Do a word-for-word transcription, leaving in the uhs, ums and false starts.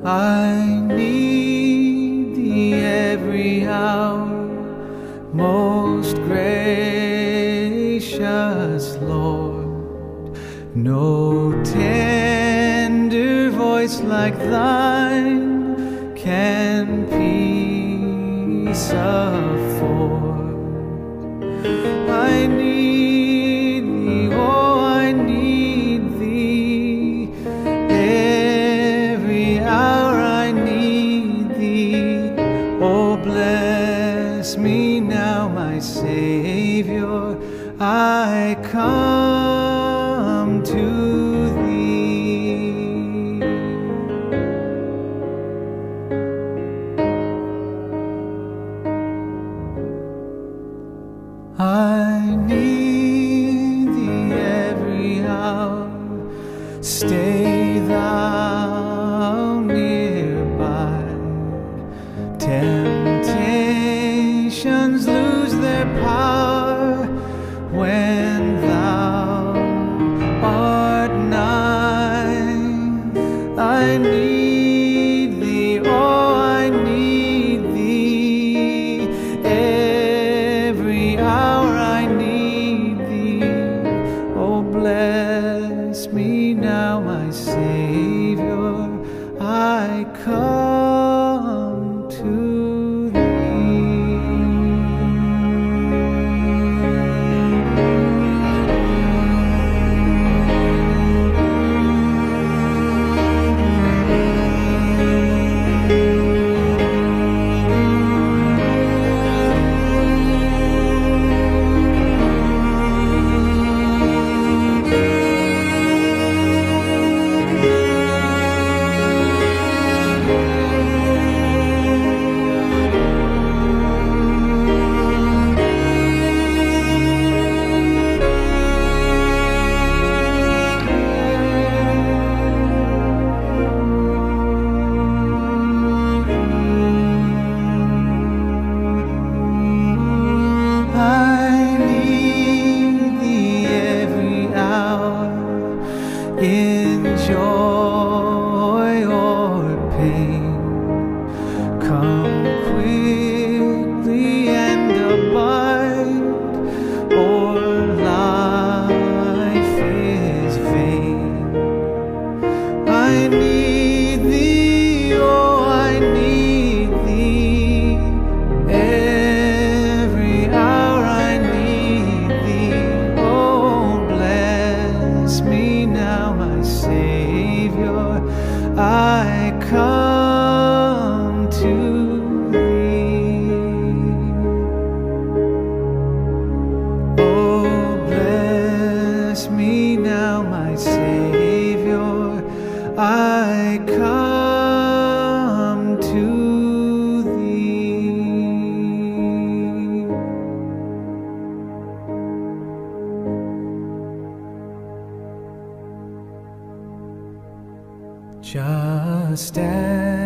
I need thee every hour, most gracious Lord. No tender voice like thine can peace afford. I need thee, oh, I need thee. Every hour I need thee. Oh, bless me now, my Savior. I come to thee. I need thee every hour. Stay thou nearby. Temptations lose their power when thou art nigh. I need thee, oh, I need thee. Every hour I need thee. Oh, bless me now, my Savior. I come to thee. I need thee every hour, in joy or pain. Come quickly and abide, or life is vain. I need thee, oh, I need thee. Every hour I need thee. Oh, bless me now, my Savior. I come to thee. Oh, bless me now, my Savior. I come to thee. Just as